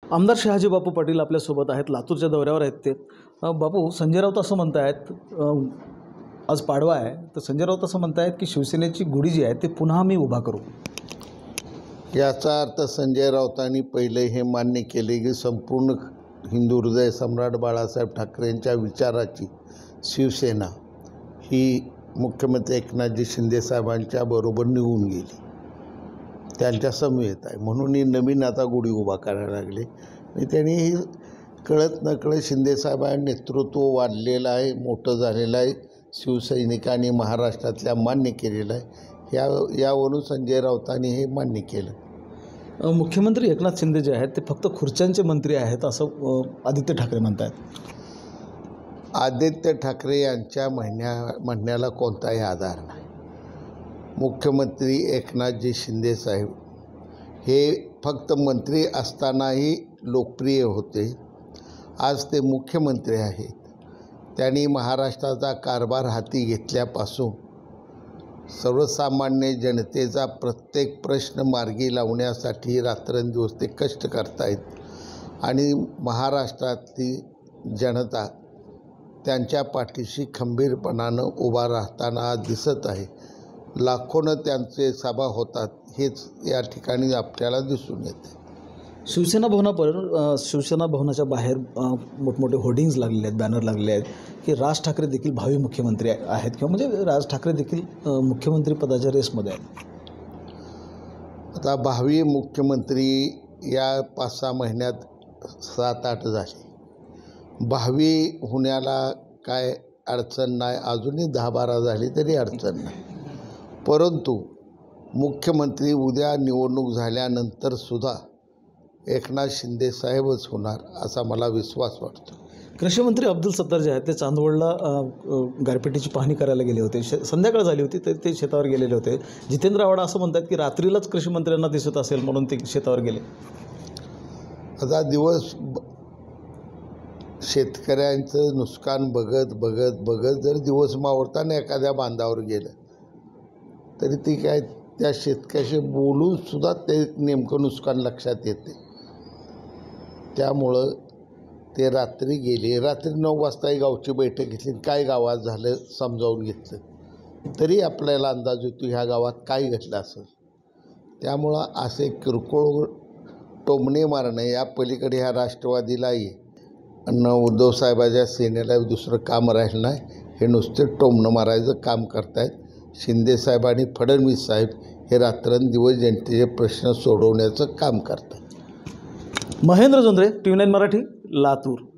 आमदार शहाजी बापू पाटील आपल्यासोबत आहेत, लातूरच्या दौऱ्यावर आहेत ते। बापू, संजय राऊत असं म्हणतायत, आज पाडवा आहे, तर संजय राऊत असं म्हणतायत की शिवसेनेची गुढी जी आहे ते पुन्हा मी उभा करू। याचा अर्थ संजय राऊतांनी पहिले हे मान्य केले की संपूर्ण हिंदू हृदय सम्राट बाळासाहेब ठाकरेंच्या विचाराची शिवसेना ही मुख्यमंत्री एकनाथजी शिंदे साहेबांच्या बरोबर निघून गेली, त्यांच्या समवेत आहे, म्हणून ही नवीन आता गुढी उभा करायला लागले। आणि त्यांनी कळत नकळत शिंदेसाहेबांनी नेतृत्व वाढलेलं आहे, मोठं झालेलं आहे, शिवसैनिकांनी महाराष्ट्रातल्या मान्य केलेलं आहे। यावरून संजय राऊतांनी हे मान्य केलं। मुख्यमंत्री एकनाथ शिंदे जे आहेत ते फक्त खुर्च्यांचे मंत्री आहेत असं आदित्य ठाकरे म्हणतात। आदित्य ठाकरे यांच्या म्हणण्याला कोणताही आधार नाही। मुख्यमंत्री एकनाथजी शिंदे साहेब हे फक्त मंत्री असतानाही लोकप्रिय होते, आज ते मुख्यमंत्री आहेत। त्यांनी महाराष्ट्राचा कारभार हाती घेतल्यापासून सर्वसामान्य जनतेचा प्रत्येक प्रश्न मार्गी लावण्यासाठी रात्रंदिवस ते कष्ट करतायत आणि महाराष्ट्रातली जनता त्यांच्या पाठीशी खंबीरपणानं उभा राहताना दिसत आहे। लाखोनं त्यांचे सभा होतात, हेच या ठिकाणी आपल्याला दिसून येते। शिवसेना भवनाच्या बाहेर मोठमोठे होर्डिंग्स लागलेले आहेत, बॅनर लागलेले आहेत की राज ठाकरे देखील भावी मुख्यमंत्री आहेत किंवा म्हणजे राज ठाकरे देखील मुख्यमंत्री पदाच्या रेसमध्ये आहेत। आता भावी मुख्यमंत्री या 5-6 महिन्यात 7-8 झाले, भावी होण्याला काय अडचण नाही, अजूनही 10-12 झाली तरी अडचण नाही। परंतु मुख्यमंत्री उद्या निवडणूक झाल्यानंतर सुद्धा एकनाथ शिंदे साहेबच होणार असा मला विश्वास वाटतो। कृषी मंत्री अब्दुल सत्तार जे आहेत ते चांदवडला गारपिटीची पाहणी करायला गेले होते, संध्याकाळ झाली होती तर ते शेतावर गेलेले होते। जितेंद्र आव्हाड असं म्हणतात की रात्रीलाच कृषी मंत्र्यांना दिसत असेल म्हणून ते शेतावर गेले। आता दिवस शेतकऱ्यांचं नुकसान बघत जर दिवस मावळताना एखाद्या बांधावर गेलं तरी ती काय त्या शेतकऱ्याशी बोलूनसुद्धा ते नेमकं नुकसान लक्षात येते। त्यामुळं ते रात्री गेले, रात्री 9 वाजताही गावची बैठक घेतली, काय गावात झालं समजावून घेतलं तरी आपल्याला अंदाज येतो ह्या गावात काय घडलं असेल। त्यामुळं असे किरकोळ टोमणे मारणं या पलीकडे ह्या राष्ट्रवादीलाही आणि उद्धव साहेबाच्या सेनेला दुसरं काम राहिलं नाही, हे नुसते टोमणं मारायचं काम करतायत। शिंदेसाहेब आणि फडणवीस साहेब हे रात्रंदिवस जनतेचे प्रश्न सोडवण्याचं काम करतात। महेंद्र जोंधळे, TV9 मराठी, लातूर।